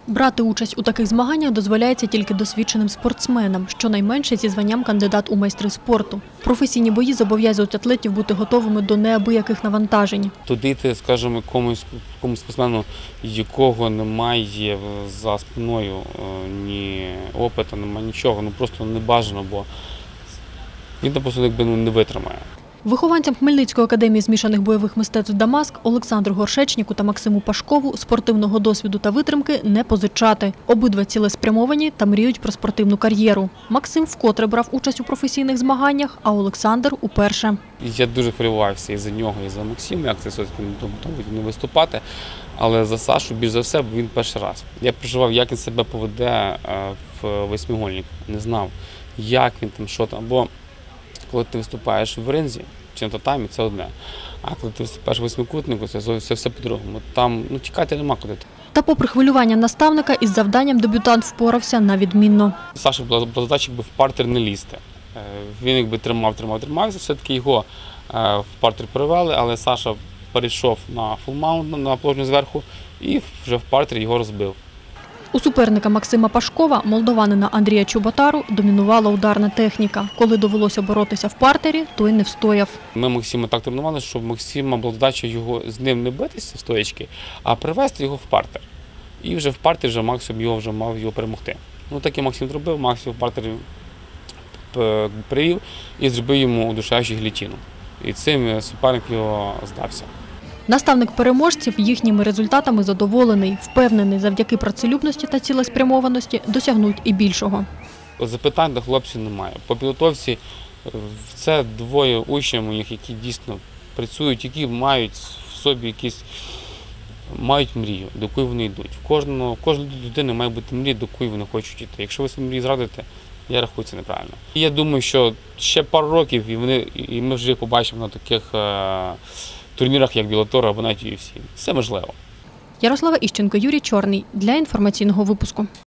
Брати участь у таких змаганнях дозволяється тільки досвідченим спортсменам, щонайменше зі званням кандидат у майстри спорту. Професійні бої зобов'язують атлетів бути готовими до неабияких навантажень. Туди йти, скажімо, якомусь спортсмену, якого немає за спиною ні опиту, немає нічого, просто не бажано, бо він там просто не витримає. Вихованцям Хмельницької академії змішаних бойових мистецтв «Дамаск» Олександру Горшечніку та Максиму Пашкову спортивного досвіду та витримки не позичати. Обидва цілеспрямовані та мріють про спортивну кар'єру. Максим вкотре брав участь у професійних змаганнях, а Олександр – уперше. Я дуже хвилювався і за нього, і за Максима, як це все-таки не виступати. Але за Сашу, більш за все, він перший раз. Я переживав, як він себе поведе в восьмигольнику. Не знав, як він там, що там. Бо коли ти виступаєш в ринзі чи на татамі, це одне. А коли ти виступаєш в восьмикутнику, це все по-другому. Там тікати нема куди. Та попри хвилювання наставника, із завданням дебютант впорався на відмінно. Саша була задача в партер не лізти. Він тримався, все-таки його в партер перевели, але Саша перейшов на фулмаунт, на положення зверху, і вже в партері його розбив. У суперника Максима Пашкова, молдованина Андрія Чоботару, домінувала ударна техніка. Коли довелося боротися в партері, той не встояв. Ми Максима так тренували, щоб Максима була задача з ним не битися в стоячки, а привести його в партер. І вже в партері вже Максим мав його перемогти. Так і Максим зробив, Максим в партері привів і зробив йому удушаючу гільйотину. І цим суперник його здався. Наставник переможців їхніми результатами задоволений. Впевнений, завдяки працелюбності та цілеспрямованості досягнуть і більшого. Запитань до хлопців немає. По підготовці це двоє учнів моїх, які дійсно працюють, які мають в собі мають мрію, до якої вони йдуть. В кожної людини має бути мрія, до якої вони хочуть йти. Якщо ви свою мрію зрадите, я рахую, це неправильно. І я думаю, що ще пару років і ми вже їх побачимо на таких турнірах, як Bellator або навіть UFC. Все можливо. Ярослава Іщенко, Юрій Чорний. Для інформаційного випуску.